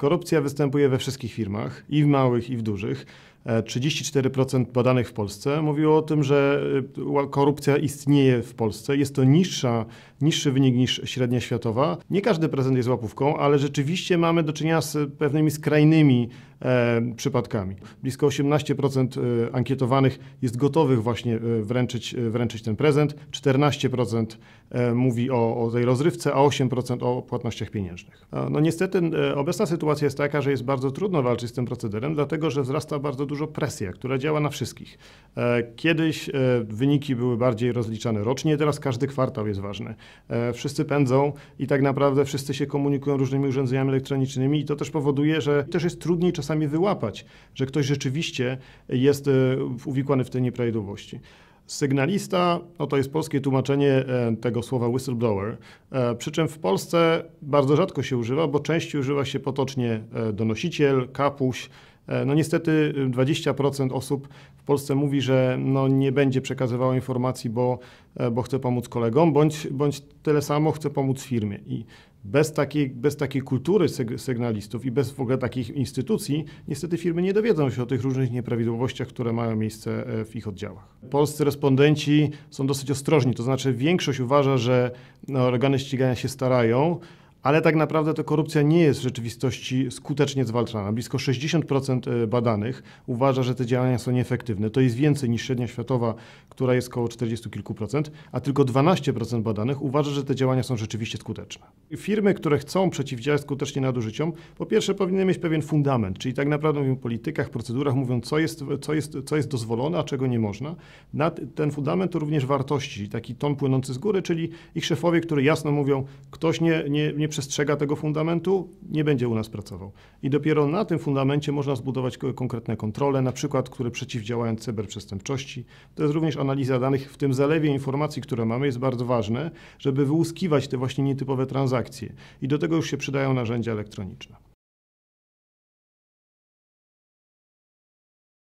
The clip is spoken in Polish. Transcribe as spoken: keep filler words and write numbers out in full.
Korupcja występuje we wszystkich firmach, i w małych, i w dużych. trzydzieści cztery procent badanych w Polsce mówiło o tym, że korupcja istnieje w Polsce. Jest to niższa, niższy wynik niż średnia światowa. Nie każdy prezent jest łapówką, ale rzeczywiście mamy do czynienia z pewnymi skrajnymi e, przypadkami. Blisko osiemnaście procent ankietowanych jest gotowych właśnie wręczyć, wręczyć ten prezent. czternaście procent mówi o, o tej rozrywce, a osiem procent o płatnościach pieniężnych. No niestety obecna sytuacja jest taka, że jest bardzo trudno walczyć z tym procederem, dlatego że wzrasta bardzo dużo presja, która działa na wszystkich. Kiedyś wyniki były bardziej rozliczane rocznie, teraz każdy kwartał jest ważny. Wszyscy pędzą i tak naprawdę wszyscy się komunikują różnymi urządzeniami elektronicznymi i to też powoduje, że też jest trudniej czasami wyłapać, że ktoś rzeczywiście jest uwikłany w te nieprawidłowości. Sygnalista, no to jest polskie tłumaczenie tego słowa whistleblower, przy czym w Polsce bardzo rzadko się używa, bo częściej używa się potocznie donosiciel, kapuś. No niestety dwadzieścia procent osób w Polsce mówi, że no nie będzie przekazywało informacji, bo, bo chce pomóc kolegom, bądź, bądź tyle samo chce pomóc firmie. I bez takiej, bez takiej kultury sygnalistów i bez w ogóle takich instytucji niestety firmy nie dowiedzą się o tych różnych nieprawidłowościach, które mają miejsce w ich oddziałach. Polscy respondenci są dosyć ostrożni, to znaczy większość uważa, że no, organy ścigania się starają, ale tak naprawdę ta korupcja nie jest w rzeczywistości skutecznie zwalczana. Blisko sześćdziesiąt procent badanych uważa, że te działania są nieefektywne. To jest więcej niż średnia światowa, która jest około czterdziestu kilku procent, a tylko dwanaście procent badanych uważa, że te działania są rzeczywiście skuteczne. Firmy, które chcą przeciwdziałać skutecznie nadużyciom, po pierwsze powinny mieć pewien fundament, czyli tak naprawdę mówią o politykach, procedurach, mówią co jest, co jest, co jest dozwolone, a czego nie można. Na ten fundament to również wartości, taki ton płynący z góry, czyli ich szefowie, którzy jasno mówią, ktoś nie, nie, nie przestrzega tego fundamentu, nie będzie u nas pracował. I dopiero na tym fundamencie można zbudować konkretne kontrole, na przykład, które przeciwdziałają cyberprzestępczości. To jest również analiza danych w tym zalewie informacji, które mamy, jest bardzo ważne, żeby wyłuskiwać te właśnie nietypowe transakcje. I do tego już się przydają narzędzia elektroniczne.